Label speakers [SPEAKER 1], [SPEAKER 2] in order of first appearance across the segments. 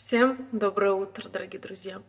[SPEAKER 1] Всем доброе утро, дорогие друзья.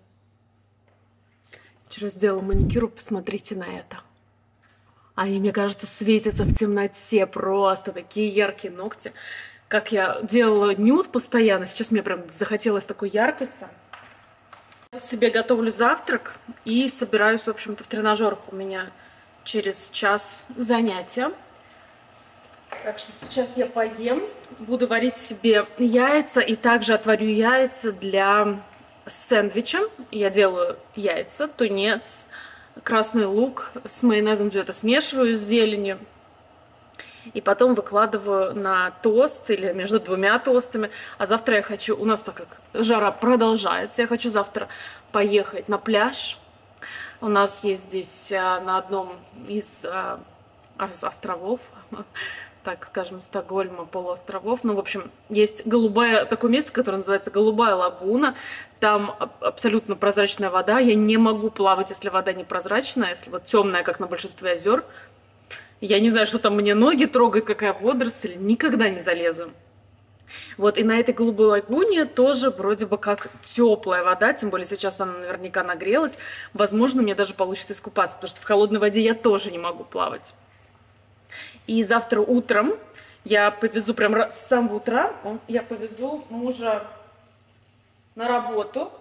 [SPEAKER 1] Вчера сделала маникюр, посмотрите на это. Они, мне кажется, светятся в темноте, просто такие яркие ногти. Как я делала нюд постоянно, сейчас мне прям захотелось такой яркости. Себе готовлю завтрак и собираюсь, в общем-то, в тренажерку. У меня через час занятия. Так что сейчас я поем, буду варить себе яйца и также отварю яйца для сэндвича. Я делаю яйца, тунец, красный лук с майонезом, все это смешиваю с зеленью. И потом выкладываю на тост или между двумя тостами. А завтра я хочу, у нас так как жара продолжается, я хочу завтра поехать на пляж. У нас есть здесь на одном из островов, так скажем, Стокгольма, полуостровов. Ну, в общем, есть такое место, которое называется Голубая лагуна. Там абсолютно прозрачная вода. Я не могу плавать, если вода непрозрачная, если вот темная, как на большинстве озер. Я не знаю, что там мне ноги трогает, какая водоросль, никогда не залезу. Вот, и на этой Голубой лагуне тоже вроде бы как теплая вода, тем более сейчас она наверняка нагрелась. Возможно, мне даже получится искупаться, потому что в холодной воде я тоже не могу плавать. И завтра утром я повезу, прям с самого утра, я повезу мужа на работу.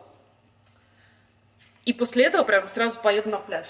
[SPEAKER 1] И после этого прям сразу поеду на пляж.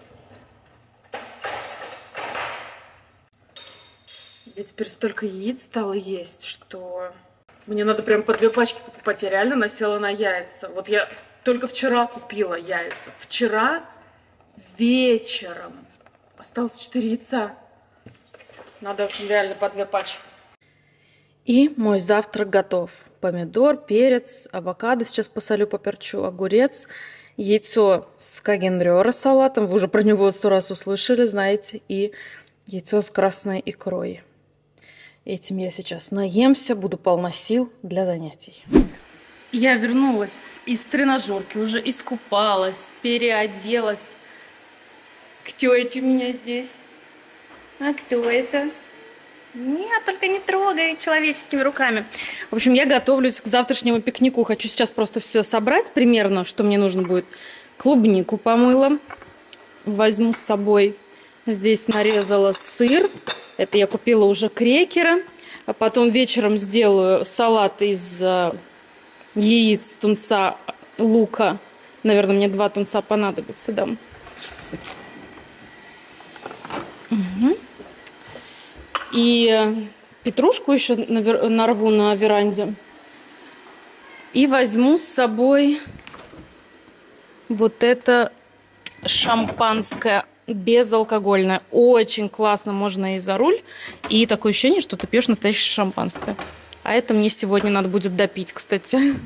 [SPEAKER 1] Я теперь столько яиц стала есть, что мне надо прям по 2 пачки покупать. Я реально насела на яйца. Вот я только вчера купила яйца. Вчера вечером осталось 4 яйца. Надо реально по 2 пачки. И мой завтрак готов. Помидор, перец, авокадо. Сейчас посолю, поперчу, огурец. Яйцо с кагенрёра салатом. Вы уже про него 100 раз услышали, знаете. И яйцо с красной икрой. Этим я сейчас наемся, буду полна сил для занятий. Я вернулась из тренажерки, уже искупалась, переоделась. Кто это у меня здесь? А кто это? Нет, только не трогай человеческими руками. В общем, я готовлюсь к завтрашнему пикнику. Хочу сейчас просто все собрать примерно, что мне нужно будет. Клубнику помыла. Возьму с собой. Здесь нарезала сыр. Это я купила уже крекеры. А потом вечером сделаю салат из яиц, тунца, лука. Наверное, мне 2 тунца понадобится, да. Угу. И петрушку еще нарву на веранде. И возьму с собой вот это шампанское безалкогольное. Очень классно, можно и за руль. И такое ощущение, что ты пьешь настоящее шампанское. А это мне сегодня надо будет допить, кстати.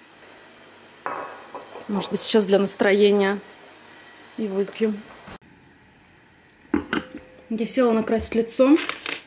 [SPEAKER 1] Может быть, сейчас для настроения и выпью. Я села накрасить лицо.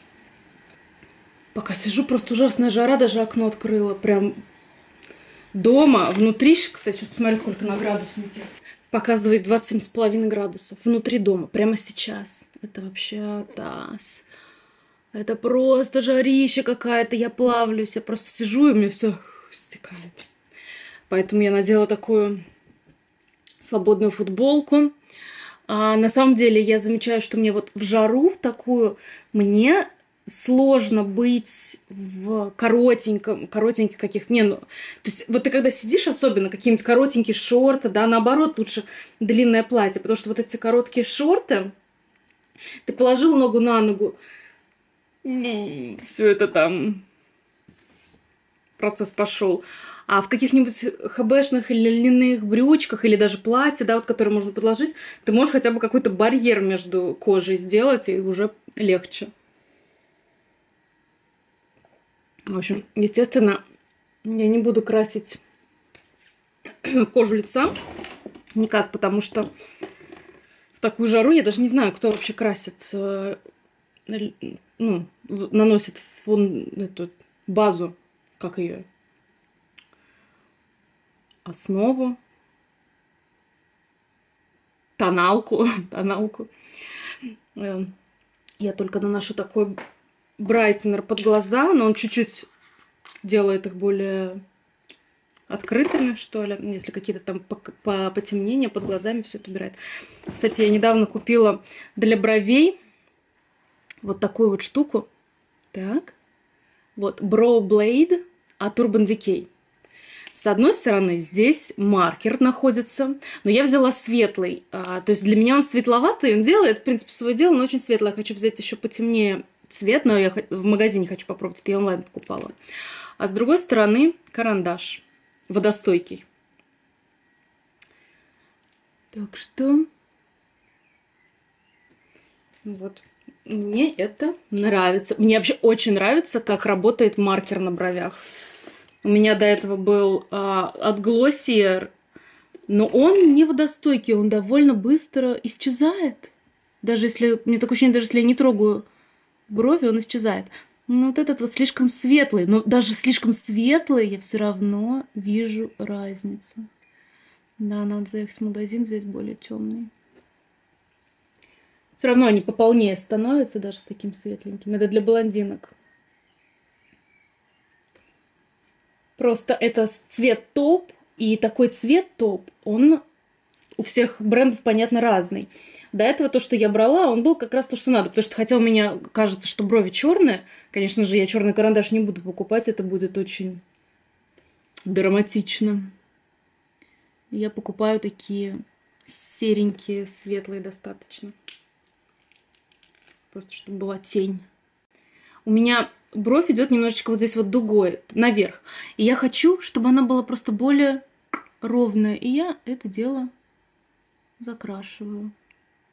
[SPEAKER 1] Пока сижу, просто ужасная жара, даже окно открыла. Прям дома, внутри, кстати, сейчас посмотрю, сколько на градуснике. Показывает 27,5 градусов. Внутри дома, прямо сейчас. Это вообще таз. Это просто жарища какая-то. Я плавлюсь, я просто сижу, и у меня все стекает. Поэтому я надела такую свободную футболку. На самом деле я замечаю, что мне вот в жару в такую мне сложно быть в коротеньких каких-то, то есть вот ты когда сидишь, особенно какие-нибудь коротенькие шорты, да, наоборот, лучше длинное платье, потому что вот эти короткие шорты, ты положил ногу на ногу, все это там, процесс пошел. А в каких-нибудь хэбэшных или льняных брючках, или даже платье, да, вот, которое можно подложить, ты можешь хотя бы какой-то барьер между кожей сделать, и уже легче. В общем, естественно, я не буду красить кожу лица никак, потому что в такую жару я даже не знаю, кто вообще красит, наносит эту базу, как ее, основу, тоналку. Я только наношу такой брайтнер под глаза, но он чуть-чуть делает их более
[SPEAKER 2] открытыми, что ли, если какие-то там потемнения под глазами, все это убирает. Кстати, я недавно купила для бровей вот такую вот штуку. Так. Вот, Brow Blade от Urban Decay. С одной стороны, здесь маркер находится, но я взяла светлый. То есть для меня он светловатый, он делает, в принципе, свое дело, но очень светлый. Я хочу взять еще потемнее цвет, но я в магазине хочу попробовать, это я онлайн покупала. А с другой стороны, карандаш водостойкий. Так что вот, мне это нравится. Мне вообще очень нравится, как работает маркер на бровях. У меня до этого был от Glossier, но он не водостойкий, он довольно быстро исчезает. Даже если, мне такое ощущение, даже если я не трогаю брови, он исчезает. Но вот этот вот слишком светлый, но даже слишком светлый я все равно вижу разницу. Да, надо заехать в магазин, взять более темный. Все равно они пополнее становятся, даже с таким светленьким. Это для блондинок. Просто это цвет тауп, и такой цвет тауп, он у всех брендов, понятно, разный. До этого то, что я брала, он был как раз то, что надо. Потому что, хотя у меня кажется, что брови черные, конечно же, я черный карандаш не буду покупать, это будет очень драматично. Я покупаю такие серенькие, светлые достаточно. Просто чтобы была тень. У меня бровь идет немножечко вот здесь вот дугой наверх. И я хочу, чтобы она была просто более ровная. И я это дело закрашиваю.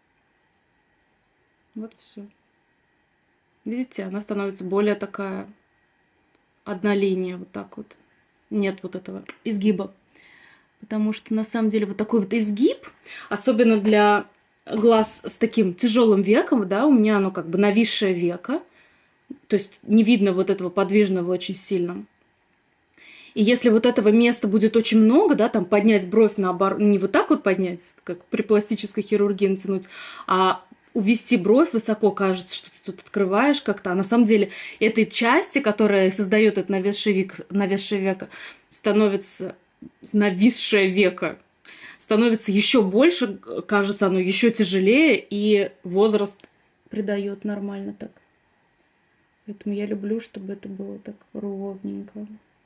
[SPEAKER 2] Вот все. Видите, она становится более такая одна линия, вот так вот. Нет вот этого изгиба. Потому что на самом деле вот такой вот изгиб, особенно для глаз с таким тяжелым веком, да, у меня оно как бы нависшее веко. То есть не видно вот этого подвижного очень сильно. И если вот этого места будет очень много, да, там поднять бровь наоборот, не вот так вот поднять, как при пластической хирургии натянуть, а увести бровь высоко, кажется, что ты тут открываешь как-то. А на самом деле этой части, которая создает это нависшее веко, становится еще больше, кажется, оно еще тяжелее, и возраст придает нормально так. Поэтому я люблю, чтобы это было так ровненько.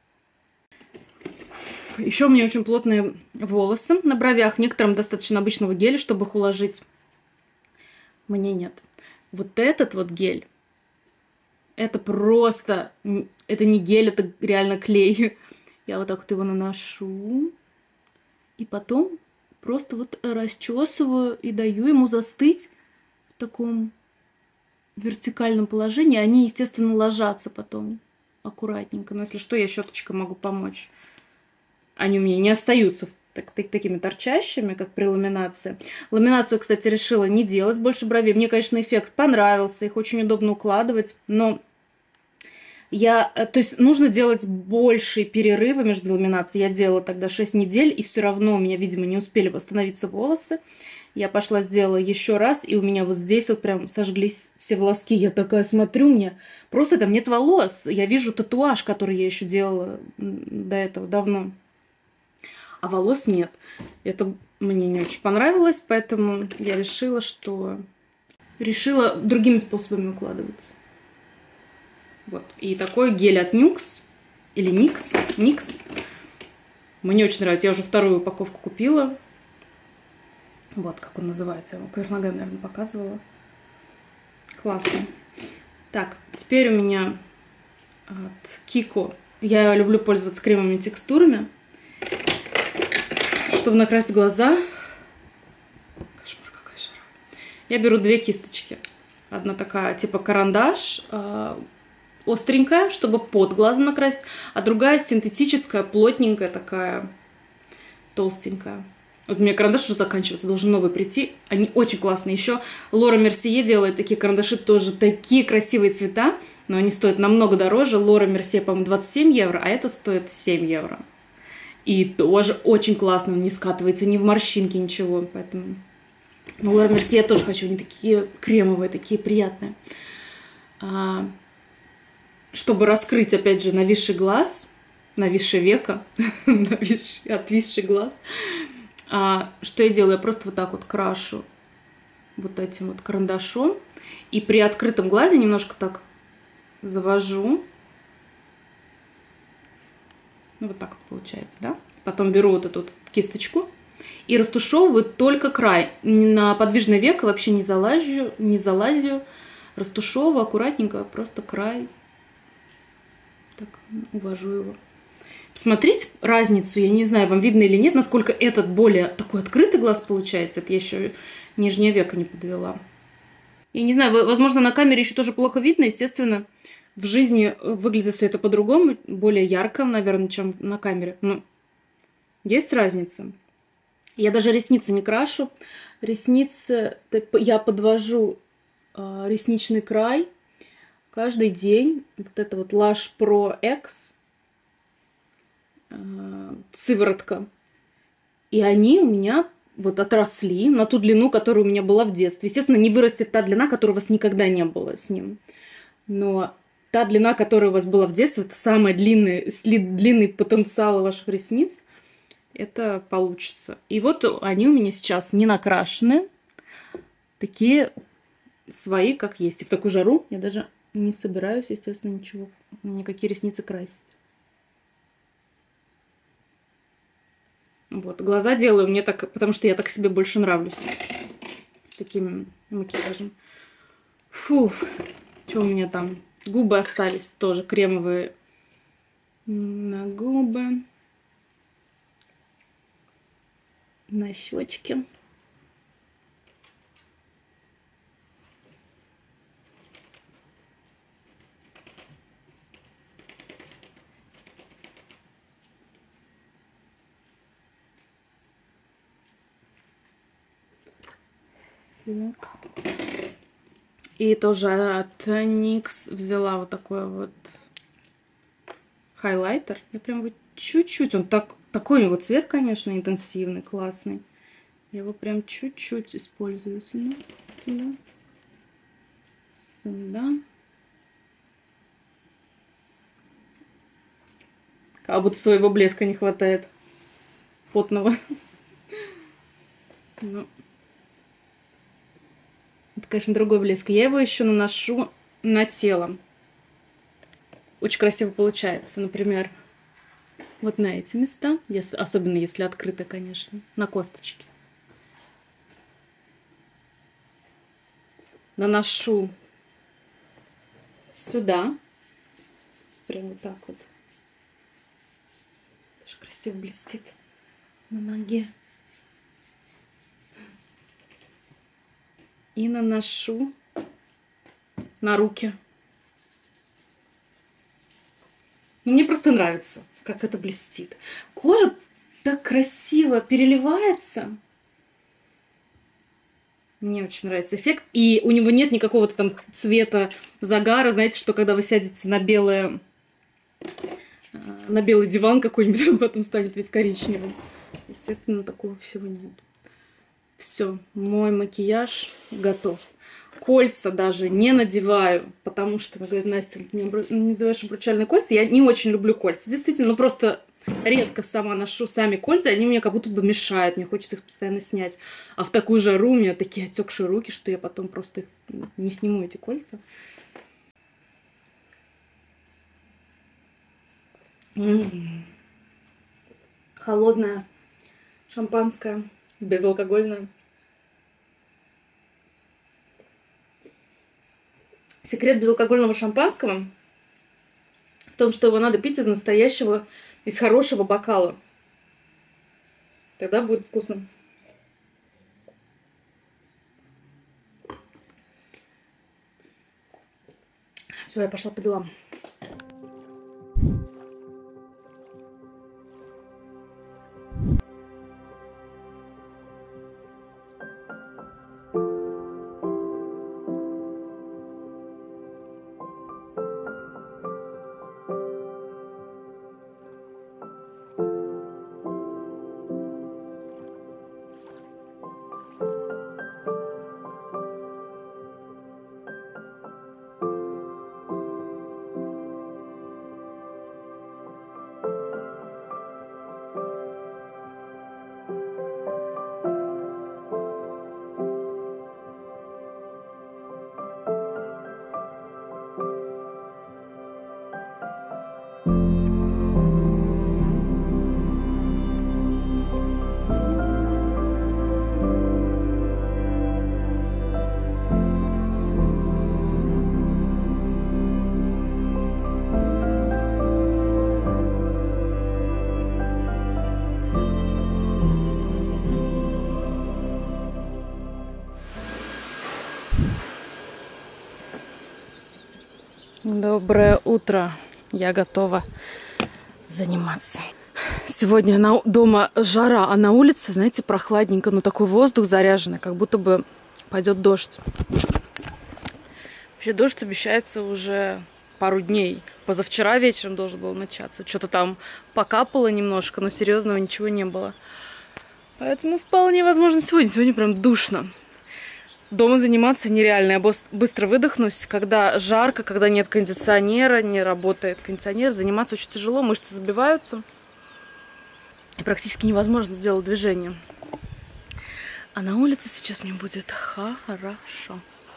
[SPEAKER 2] Еще у меня очень плотные волосы на бровях. Некоторым достаточно обычного геля, чтобы их уложить. Мне нет. Вот этот вот гель, это просто... Это не гель, это реально клей. Я вот так вот его наношу. И потом просто вот расчесываю и даю ему застыть в таком вертикальном положении. Они, естественно, ложатся потом аккуратненько. Но если что, я щеточкой могу помочь. Они у меня не остаются такими торчащими, как при ламинации. Ламинацию, кстати, решила не делать больше бровей. Мне, конечно, эффект понравился. Их очень удобно укладывать. Но то есть нужно делать большие перерывы между ламинацией. Я делала тогда 6 недель, и все равно у меня, видимо, не успели восстановиться волосы. Я пошла, сделала еще раз, и у меня вот здесь вот прям сожглись все волоски. Я такая смотрю, мне просто там нет волос. Я вижу татуаж, который я еще делала до этого давно. А волос нет. Это мне не очень понравилось, поэтому я решила другими способами укладываться. Вот. И такой гель от Нюкс, или Никс. Мне очень нравится. Я уже вторую упаковку купила. Вот как он называется. Я вам поверх ногами, наверное, показывала. Классно. Так, теперь у меня от Kiko. Я люблю пользоваться кремовыми текстурами, чтобы накрасить глаза. Кошмар, какая жара. Я беру 2 кисточки. Одна такая типа карандаш, остренькая, чтобы под глазом накрасить, а другая синтетическая, плотненькая такая, толстенькая. Вот у меня карандаш уже заканчивается, должен новый прийти. Они очень классные. Еще Лора Мерсье делает такие карандаши, тоже такие красивые цвета, но они стоят намного дороже. Лора Мерсье, по-моему, 27 евро, а это стоит 7 евро. И тоже очень классно, он не скатывается ни в морщинки, ничего. Поэтому... Но Лора Мерсье я тоже хочу, они такие кремовые, такие приятные. Чтобы раскрыть, опять же, нависший глаз, нависшее веко, отвисший глаз. Что я делаю? Я просто вот так вот крашу вот этим вот карандашом. И при открытом глазе немножко так завожу. Ну, вот так вот получается, да? Потом беру вот эту вот кисточку и растушевываю только край. На подвижное веко вообще не залазю. Растушевываю аккуратненько, просто край. Так, увожу его. Посмотрите разницу, я не знаю, вам видно или нет, насколько этот более такой открытый глаз получается. Это я еще нижнее веко не подвела. Я не знаю, возможно, на камере еще тоже плохо видно. Естественно, в жизни выглядит все это по-другому, более ярко, наверное, чем на камере. Но есть разница. Я даже ресницы не крашу. Ресницы я подвожу ресничный край каждый день. Вот это вот Lash Pro X. Сыворотка. И они у меня вот отросли на ту длину, которая у меня была в детстве. Естественно, не вырастет та длина, которой у вас никогда не было с ним. Но та длина, которая у вас была в детстве, это самый длинный потенциал ваших ресниц, это получится. И вот они у меня сейчас не накрашены. Такие свои, как есть. И в такую жару я даже не собираюсь, естественно, никакие ресницы красить. Вот, глаза делаю мне так, потому что я так себе больше нравлюсь. С таким макияжем. Фу, что у меня там? Губы остались тоже кремовые. На губы. На щечки. Так. И тоже от NYX взяла вот такой вот хайлайтер. Я прям вот чуть-чуть, он такой у него цвет, конечно, интенсивный, классный. Я его прям чуть-чуть использую сюда, сюда, сюда. Как будто своего блеска не хватает, потного. Ну. Это, конечно, другой блеск. Я его еще наношу на тело. Очень красиво получается. Например, вот на эти места. Особенно если открыто, конечно. На косточки. Наношу сюда. Прям вот так вот. Даже красиво блестит на ноге. И наношу на руки. Мне просто нравится, как это блестит. Кожа так красиво переливается. Мне очень нравится эффект. И у него нет никакого там цвета загара. Знаете, что когда вы сядете на белый диван какой-нибудь, он потом станет весь коричневым. Естественно, такого всего нет. Все, мой макияж готов. Кольца даже не надеваю, потому что, говорит, Настя, не надеваешь обручальные кольца. Я не очень люблю кольца. Действительно, ну просто редко сама ношу сами кольца, они мне как будто бы мешают. Мне хочется их постоянно снять. А в такую жару у меня такие отекшие руки, что я потом просто их не сниму, эти кольца. Холодное шампанское. Безалкогольное. Секрет безалкогольного шампанского в том, что его надо пить из хорошего бокала. Тогда будет вкусно. Все, я пошла по делам. Доброе утро. Я готова заниматься. Сегодня дома жара, а на улице, знаете, прохладненько, но такой воздух заряженный, как будто бы пойдет дождь. Вообще дождь обещается уже пару дней. Позавчера вечером должен был начаться. Что-то там покапало немножко, но серьезного ничего не было. Поэтому вполне возможно сегодня. Сегодня прям душно. Дома заниматься нереально. Я быстро выдохнусь. Когда жарко, когда нет кондиционера, не работает кондиционер, заниматься очень тяжело, мышцы забиваются. И практически невозможно сделать движение. А на улице сейчас мне будет хорошо.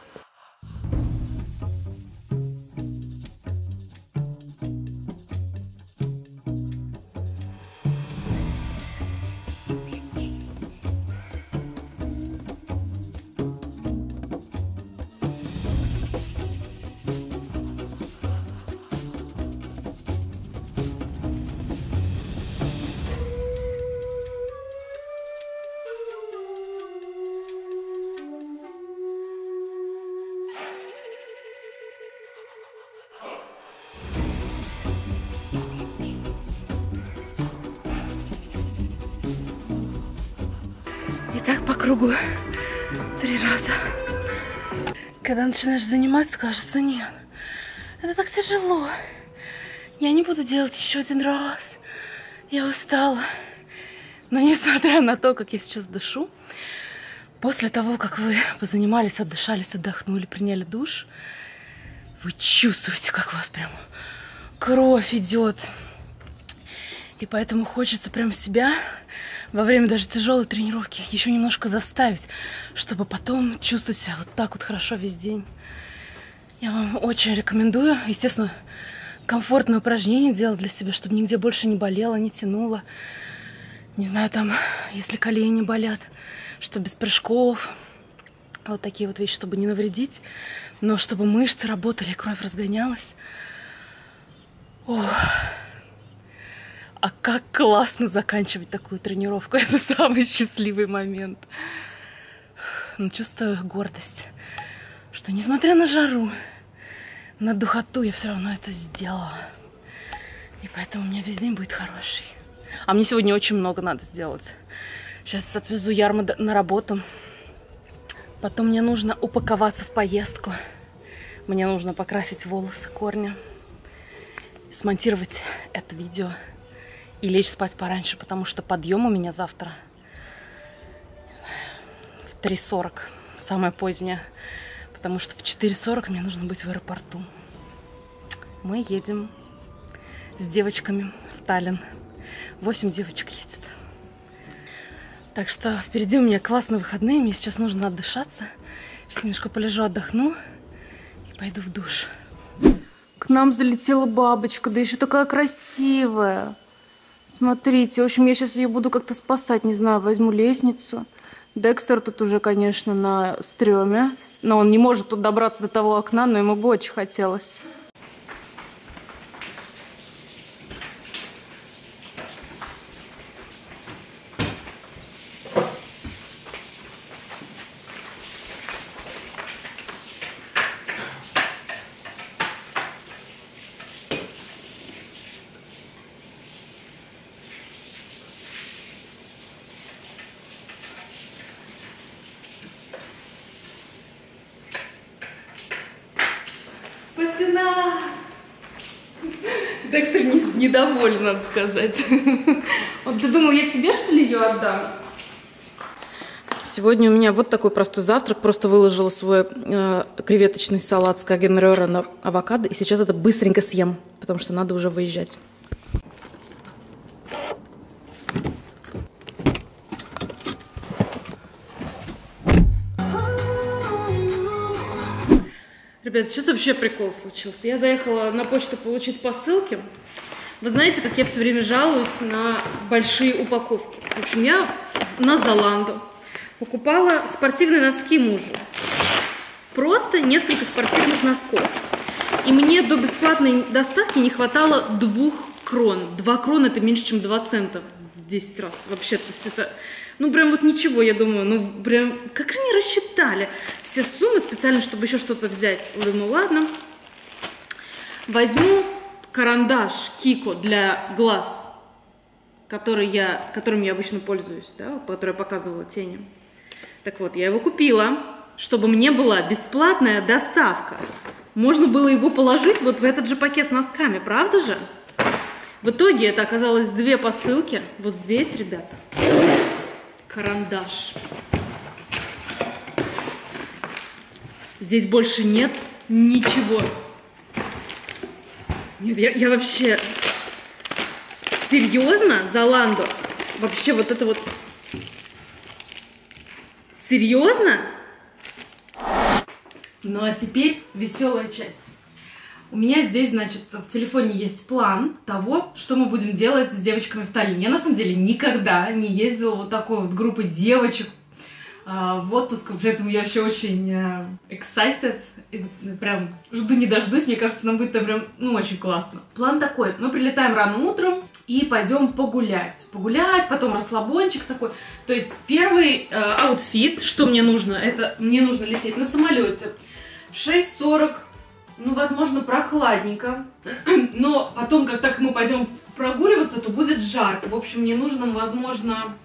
[SPEAKER 2] И так по кругу 3 раза. Когда начинаешь заниматься, кажется, нет. Это так тяжело. Я не буду делать еще 1 раз. Я устала. Но несмотря на то, как я сейчас дышу, после того, как вы позанимались, отдышались, отдохнули, приняли душ, вы чувствуете, как у вас прям кровь идет. И поэтому хочется прям себя во время даже тяжелой тренировки еще немножко заставить, чтобы потом чувствовать себя вот так вот хорошо весь день. Я вам очень рекомендую, естественно, комфортное упражнение делать для себя, чтобы нигде больше не болело, не тянуло. Не знаю, там, если колени болят, что без прыжков. Вот такие вот вещи, чтобы не навредить, но чтобы мышцы работали, кровь разгонялась. Ох. А как классно заканчивать такую тренировку. Это самый счастливый момент. Но чувствую гордость, что несмотря на жару, на духоту, я все равно это сделала. И поэтому у меня весь день будет хороший. А мне сегодня очень много надо сделать. Сейчас отвезу Ярму на работу. Потом мне нужно упаковаться в поездку. Мне нужно покрасить волосы, корни. Смонтировать это видео. И лечь спать пораньше, потому что подъем у меня завтра, не знаю, в 3:40, самое позднее. Потому что в 4:40 мне нужно быть в аэропорту. Мы едем с девочками в Таллин. 8 девочек едет. Так что впереди у меня классные выходные. Мне сейчас нужно отдышаться. Сейчас немножко полежу, отдохну и пойду в душ. К нам залетела бабочка, да еще такая красивая. Смотрите, в общем, я сейчас ее буду как-то спасать, не знаю, возьму лестницу. Декстер тут уже, конечно, на стреме, но он не может тут добраться до того окна, но ему бы очень хотелось. Спасена! Декстер недоволен, надо сказать. Вот ты думал, я тебе, что ли, ее отдам? Сегодня у меня вот такой простой завтрак. Просто выложила свой креветочный салат с кагенрёра на авокадо. И сейчас это быстренько съем, потому что надо уже выезжать. Ребят, сейчас вообще прикол случился. Я заехала на почту получить посылки. Вы знаете, как я все время жалуюсь на большие упаковки. В общем, я на Zalando покупала спортивные носки мужу. Просто несколько спортивных носков. И мне до бесплатной доставки не хватало 2 крон. 2 крона — это меньше, чем 2 цента в 10 раз. Вообще, то есть это... Ну, прям вот ничего, я думаю, ну, прям, как они рассчитали все суммы специально, чтобы еще что-то взять. Думаю, ладно. Возьму карандаш Кико для глаз, которым я обычно пользуюсь, да, который я показывала тени. Так вот, я его купила, чтобы мне была бесплатная доставка. Можно было его положить вот в этот же пакет с носками, правда же? В итоге это оказалось 2 посылки. Вот здесь, ребята, карандаш. Здесь больше нет ничего. Нет, я вообще... Серьезно, Zalando? Вообще вот это вот... Серьезно? Ну а теперь веселая часть. У меня здесь, значит, в телефоне есть план того, что мы будем делать с девочками в Таллине. Я, на самом деле, никогда не ездила вот такой вот группой девочек в отпуск, поэтому я вообще очень excited, и прям жду не дождусь, мне кажется, нам будет там прям, ну, очень классно. План такой, мы прилетаем рано утром и пойдем погулять. Погулять, потом расслабончик такой. То есть первый аутфит, что мне нужно, это мне нужно лететь на самолете в 6:40, ну, возможно, прохладненько, но потом, как так мы пойдем прогуливаться, то будет жарко. В общем, мне нужно, возможно,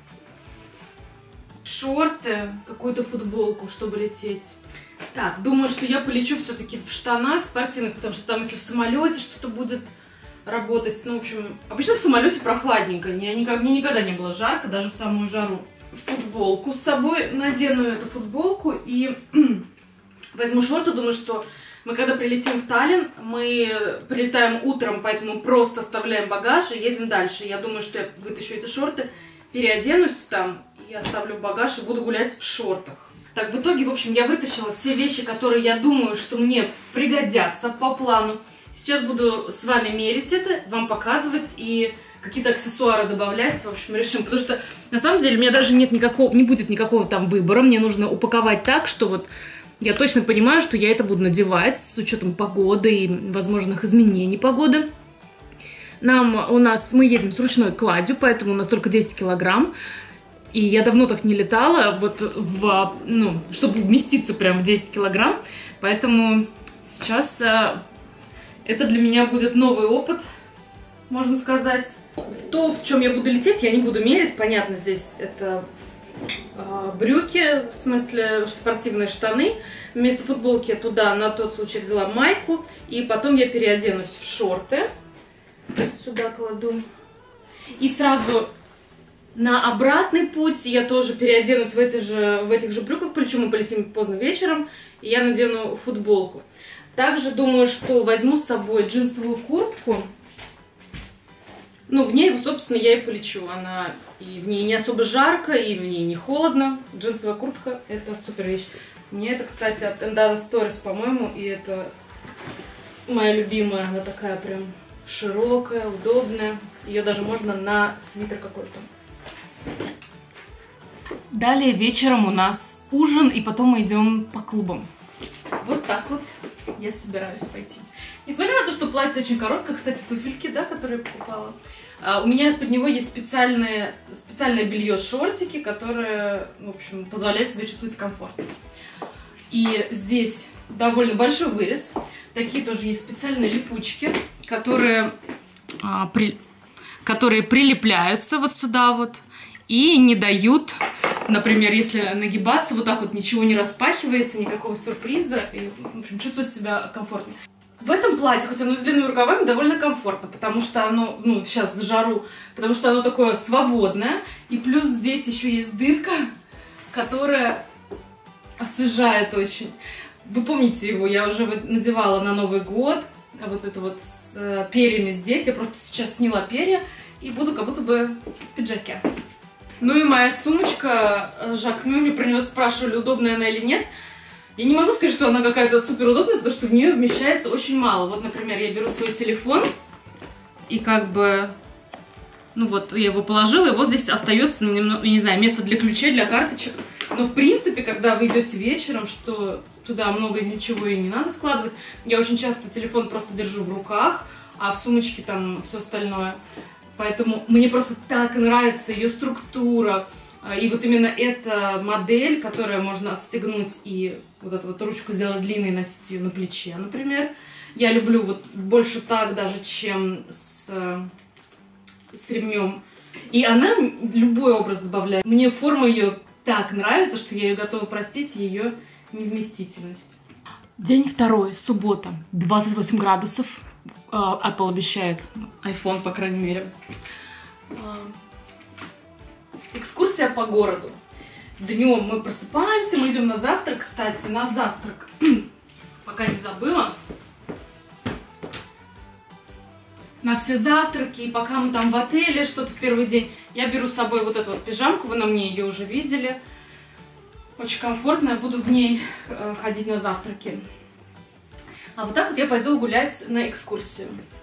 [SPEAKER 2] шорты, какую-то футболку, чтобы лететь. Так, думаю, что я полечу все-таки в штанах спортивных, потому что там, если в самолете что-то будет работать, ну, в общем, обычно в самолете прохладненько, мне никогда не было жарко, даже в самую жару. Футболку с собой, надену эту футболку и возьму шорты, думаю, что мы когда прилетим в Таллин, мы прилетаем утром, поэтому просто оставляем багаж и едем дальше. Я думаю, что я вытащу эти шорты, переоденусь там и оставлю багаж и буду гулять в шортах. Так, в итоге, в общем, я вытащила все вещи, которые я думаю, что мне пригодятся по плану. Сейчас буду с вами мерить это, вам показывать и какие-то аксессуары добавлять, в общем, решим. Потому что, на самом деле, у меня даже не будет никакого там выбора. Мы нужно упаковать так, что вот я точно понимаю, что я это буду надевать с учетом погоды и возможных изменений погоды. Мы едем с ручной кладью, поэтому у нас только 10 килограмм. И я давно так не летала, вот чтобы вместиться прям в 10 килограмм. Поэтому сейчас это для меня будет новый опыт, можно сказать. То, в чем я буду лететь, я не буду мерить. Понятно, здесь это брюки, в смысле спортивные штаны. Вместо футболки я туда на тот случай взяла майку. И потом я переоденусь в шорты. Сюда кладу. И сразу на обратный путь я тоже переоденусь в этих же брюках, причем мы полетим поздно вечером, и я надену футболку. Также думаю, что возьму с собой джинсовую куртку. Ну, в ней, собственно, я и полечу. И в ней не особо жарко, и в ней не холодно. Джинсовая куртка — это супер вещь. Мне это, кстати, от Endada Stories, по-моему, и это моя любимая. Она такая прям широкая, удобная. Ее даже можно на свитер какой-то. Далее вечером у нас ужин, и потом мы идем по клубам. Вот так вот я собираюсь пойти. Несмотря на то, что платье очень короткое, кстати, туфельки, да, которые я покупала, у меня под него есть специальное белье, шортики, которые, в общем, позволяют себе чувствовать комфортно. И здесь довольно большой вырез. Такие тоже есть специальные липучки, которые прилепляются вот сюда вот и не дают, например, если нагибаться, вот так вот ничего не распахивается, никакого сюрприза, и, в общем, чувствовать себя комфортно. В этом платье, хоть оно с длинными рукавами, довольно комфортно, потому что оно, сейчас в жару, потому что оно такое свободное, и плюс здесь еще есть дырка, которая освежает очень. Вы помните его, я уже надевала на Новый год, вот это вот с перьями здесь, я просто сейчас сняла перья и буду как будто бы в пиджаке. Ну и моя сумочка Жак Мю, мне про нее спрашивали, удобная она или нет. Я не могу сказать, что она какая-то супер удобная, потому что в нее вмещается очень мало. Вот, например, я беру свой телефон и как бы, я его положила, и вот здесь остается, я не знаю, место для ключей, для карточек. Но в принципе, когда вы идете вечером, что туда много ничего и не надо складывать, я очень часто телефон просто держу в руках, а в сумочке там все остальное. Поэтому мне просто так нравится ее структура. И вот именно эта модель, которую можно отстегнуть и вот эту вот ручку сделать длинной и носить ее на плече, например. Я люблю вот больше так даже, чем с ремнем. И она любой образ добавляет. Мне форма ее так нравится, что я ее готова простить, ее невместительность. День второй, суббота, 28 градусов. Apple обещает, iPhone, по крайней мере. Экскурсия по городу. Днем мы просыпаемся, мы идем на завтрак. Кстати, на завтрак, пока не забыла, на все завтраки, и пока мы там в отеле, что-то в первый день, я беру с собой вот эту вот пижамку, вы на мне ее уже видели. Очень комфортно, я буду в ней ходить на завтраки. А вот так вот я пойду гулять на экскурсию.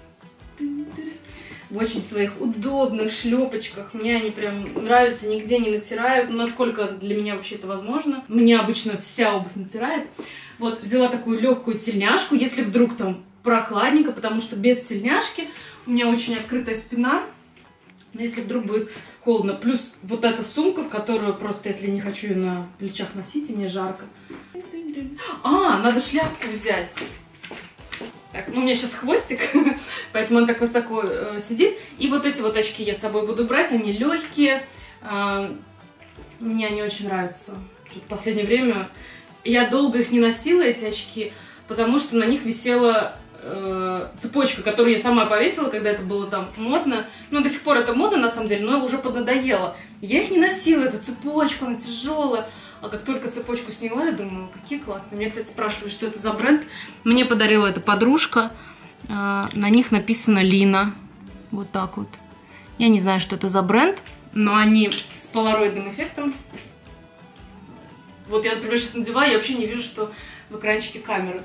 [SPEAKER 2] В очень своих удобных шлепочках. Мне они прям нравятся, нигде не натирают. Ну, насколько для меня вообще это возможно. Мне обычно вся обувь натирает. Вот, взяла такую легкую тельняшку, если вдруг там прохладненько, потому что без тельняшки у меня очень открытая спина. Но если вдруг будет холодно. Плюс вот эта сумка, в которую просто, если не хочу ее на плечах носить, и мне жарко. Надо шляпку взять. Так, ну, у меня сейчас хвостик, поэтому он так высоко сидит. И вот эти вот очки я с собой буду брать, они легкие. Мне они очень нравятся. В последнее время я долго их не носила, эти очки, потому что на них висела цепочка, которую я сама повесила, когда это было там модно. Ну, до сих пор это модно, на самом деле, но уже поднадоело. Я их не носила, эту цепочку, она тяжелая. А как только цепочку сняла, я думаю, какие классные. Меня, кстати, спрашивали, что это за бренд. Мне подарила эта подружка. На них написано Лина. Вот так вот. Я не знаю, что это за бренд, но они с полароидным эффектом. Вот я, например, сейчас надеваю, я вообще не вижу, что в экранчике камеры.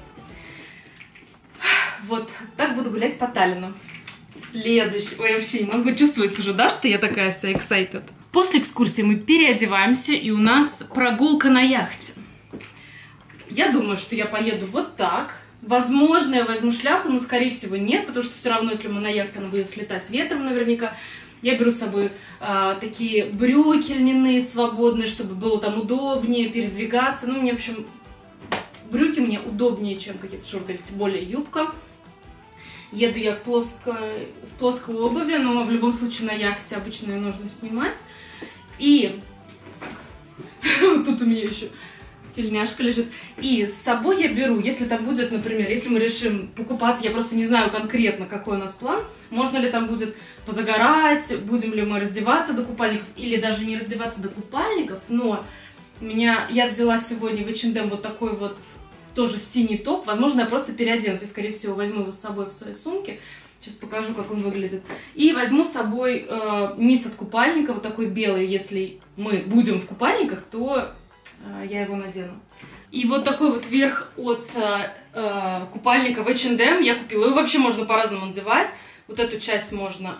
[SPEAKER 2] Вот так буду гулять по Таллину. Следующий. Ой, я вообще не могу. Чувствуется уже, да, что я такая вся excited. После экскурсии мы переодеваемся, и у нас прогулка на яхте. Я думаю, что я поеду вот так. Возможно, я возьму шляпу, но, скорее всего, нет, потому что все равно, если мы на яхте, она будет слетать ветром наверняка. Я беру с собой такие брюки льняные, свободные, чтобы было там удобнее передвигаться. Ну, мне, в общем, брюки мне удобнее, чем какие-то шорты, тем более юбка. Еду я в плоской обуви, но в любом случае на яхте обычно ее нужно снимать. И тут у меня еще тельняшка лежит. И с собой я беру, если там будет, например, если мы решим покупаться, я просто не знаю конкретно, какой у нас план, можно ли там будет позагорать, будем ли мы раздеваться до купальников, или даже не раздеваться до купальников, но я взяла сегодня в H&M вот такой вот тоже синий топ. Возможно, я просто переоденусь. Я, скорее всего, возьму его с собой в своей сумке. Сейчас покажу, как он выглядит. И возьму с собой низ от купальника, вот такой белый. Если мы будем в купальниках, то я его надену. И вот такой вот верх от купальника в H&M я купила. Его вообще можно по-разному надевать. Вот эту часть можно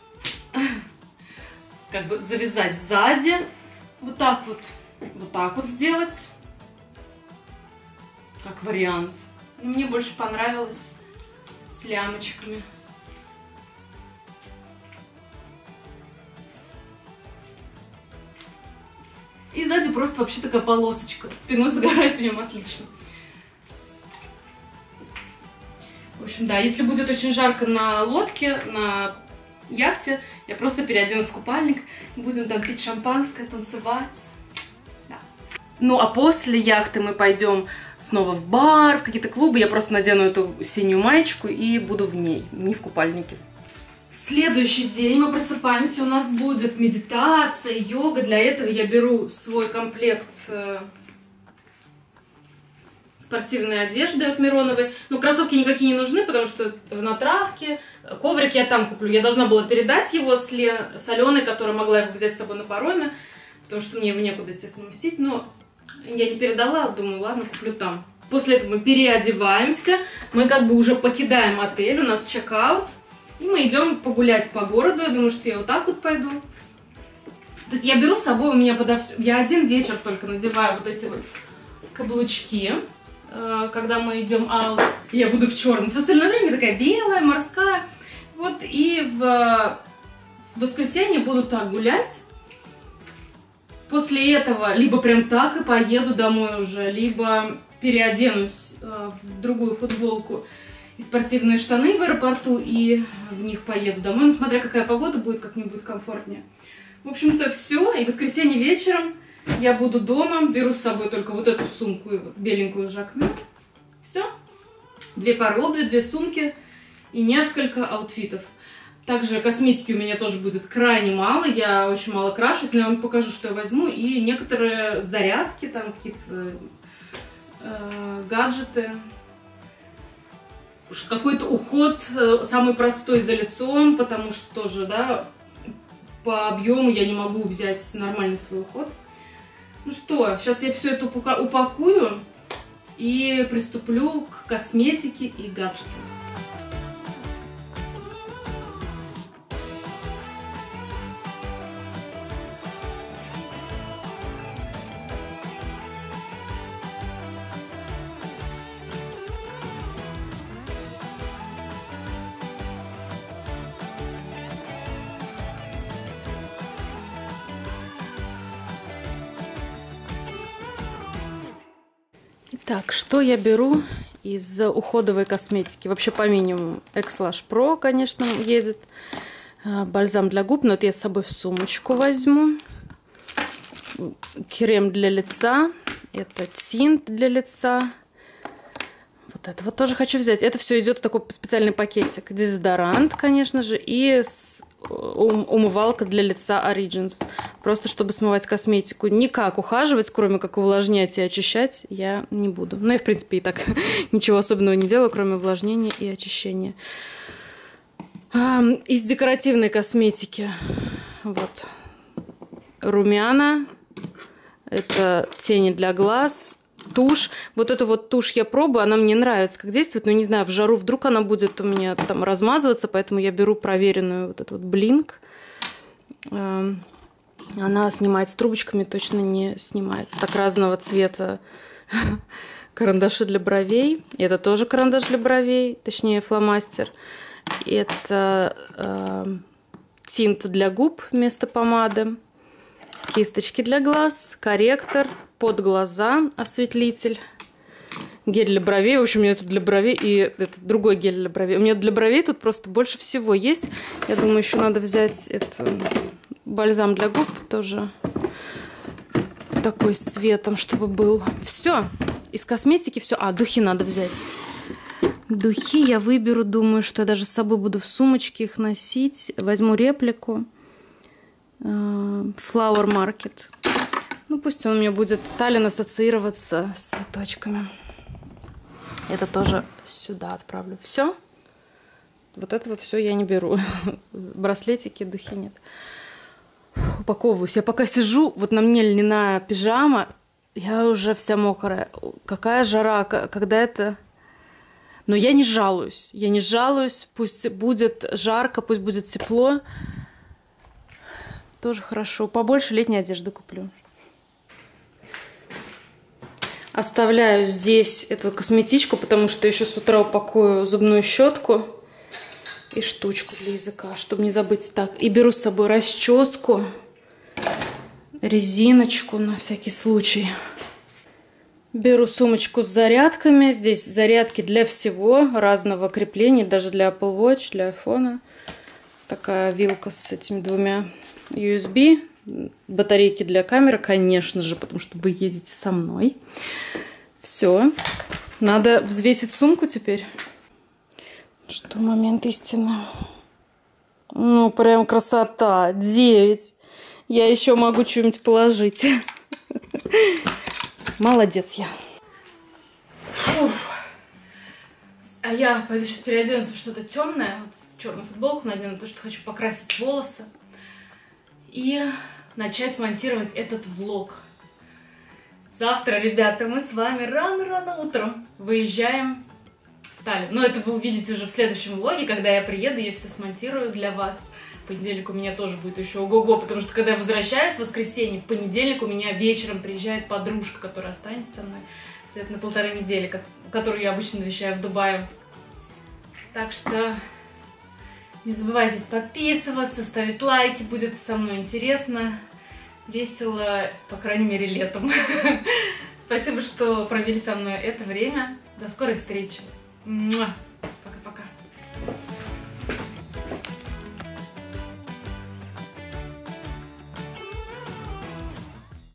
[SPEAKER 2] как бы завязать сзади. Вот так вот сделать. Как вариант. Мне больше понравилось с лямочками. И сзади просто вообще такая полосочка. Спиной загорает в нем отлично. В общем, да, если будет очень жарко на лодке, на яхте, я просто переоденусь в купальник. Будем там пить шампанское, танцевать. Да. Ну, а после яхты мы пойдем снова в бар, в какие-то клубы. Я просто надену эту синюю маечку и буду в ней, не в купальнике. Следующий день мы просыпаемся, у нас будет медитация, йога. Для этого я беру свой комплект спортивной одежды от Мироновой. Ну, кроссовки никакие не нужны, потому что на травке. Коврик я там куплю. Я должна была передать его с Аленой, которая могла его взять с собой на пароме, потому что мне его некуда, естественно, уместить. Но я не передала, думаю, ладно, куплю там. После этого мы переодеваемся, мы как бы уже покидаем отель, у нас чек-аут. И мы идем погулять по городу. Я думаю, что я вот так вот пойду. То есть я беру с собой, у меня подовсюду. Я один вечер только надеваю вот эти вот каблучки, когда мы идем аут. Я буду в черном. Все остальное время такая белая, морская. Вот, и в воскресенье буду так гулять. После этого либо прям так и поеду домой уже, либо переоденусь в другую футболку и спортивные штаны в аэропорту, и в них поеду домой. Ну, смотря какая погода будет, как мне будет комфортнее. В общем-то, все. И в воскресенье вечером я буду дома. Беру с собой только вот эту сумку и вот беленькую Жакме. Все. 2 пары обуви, 2 сумки и несколько аутфитов. Также косметики у меня тоже будет крайне мало. Я очень мало крашусь, но я вам покажу, что я возьму. И некоторые зарядки, там какие-то гаджеты. Какой-то уход самый простой за лицом, потому что тоже, да, по объему я не могу взять нормальный свой уход. Ну что, сейчас я все это упакую и приступлю к косметике и гаджетам. Так, что я беру из уходовой косметики? Вообще по минимуму. X-Lash Pro, конечно, едет. Бальзам для губ, но это я с собой в сумочку возьму. Крем для лица. Это тинт для лица. Вот это вот тоже хочу взять. Это все идет в такой специальный пакетик. Дезодорант, конечно же, и умывалка для лица Origins. Просто чтобы смывать косметику. Никак ухаживать, кроме как увлажнять и очищать, я не буду. Ну, я, в принципе, и так ничего особенного не делаю, кроме увлажнения и очищения. Из декоративной косметики. Вот. Румяна. Это тени для глаз. Тушь. Вот эту вот тушь я пробую, она мне нравится, как действует, но не знаю, в жару вдруг она будет у меня там размазываться, поэтому я беру проверенную вот эту вот Blink. Она снимается трубочками, точно не снимается. Так, разного цвета карандаши для бровей. Это тоже карандаш для бровей, точнее фломастер. Это тинт для губ вместо помады. Кисточки для глаз, корректор, под глаза, осветлитель, гель для бровей. В общем, у меня тут для бровей и это другой гель для бровей. У меня для бровей тут просто больше всего есть. Я думаю, еще надо взять это бальзам для губ тоже такой с цветом, чтобы был. Все. Из косметики все. Духи надо взять. Духи я выберу, думаю, что я даже с собой буду в сумочке их носить. Возьму реплику. Flower Market. Ну, пусть он у меня будет Таллин ассоциироваться с цветочками. Это тоже сюда отправлю. Все. Вот это вот все я не беру. Браслетики, духи нет. Упаковываюсь. Я пока сижу, вот на мне льняная пижама, я уже вся мокрая. Какая жара, когда это... Но я не жалуюсь. Я не жалуюсь. Пусть будет жарко, пусть будет тепло. Тоже хорошо. Побольше летней одежды куплю. Оставляю здесь эту косметичку, потому что еще с утра упакую зубную щетку и штучку для языка, чтобы не забыть. Так, и беру с собой расческу, резиночку на всякий случай. Беру сумочку с зарядками. Здесь зарядки для всего, разного крепления, даже для Apple Watch, для iPhone. Такая вилка с этими 2 USB. Батарейки для камеры, конечно же, потому что вы едете со мной. Все. Надо взвесить сумку теперь. Что, момент истины. Ну, прям красота. 9. Я еще могу что-нибудь положить. Молодец я. Фух. А я пойду сейчас переоденусь в что-то темное. В черную футболку надену, потому что хочу покрасить волосы. И начать монтировать этот влог. Завтра, ребята, мы с вами рано-рано утром выезжаем в Таллин. Но это вы увидите уже в следующем влоге, когда я приеду, я все смонтирую для вас. В понедельник у меня тоже будет еще ого-го, потому что когда я возвращаюсь в воскресенье, в понедельник у меня вечером приезжает подружка, которая останется со мной где-то на 1,5 недели, которую я обычно навещаю в Дубае. Так что не забывайте подписываться, ставить лайки, будет со мной интересно, весело, по крайней мере, летом. Спасибо, что провели со мной это время. До скорой встречи.